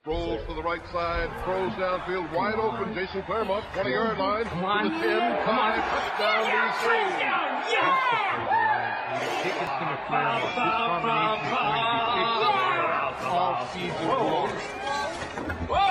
Rolls to the right side, throws downfield, wide open. Jason Claremont, 20-yard line, Come on. to the 10, Come on. touchdown, DC. All season long.